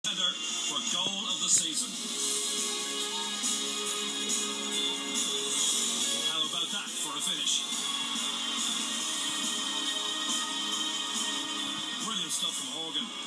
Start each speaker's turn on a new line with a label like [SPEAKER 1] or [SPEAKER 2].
[SPEAKER 1] Header for goal of the season. How about that for a finish? Brilliant stuff from Horgan.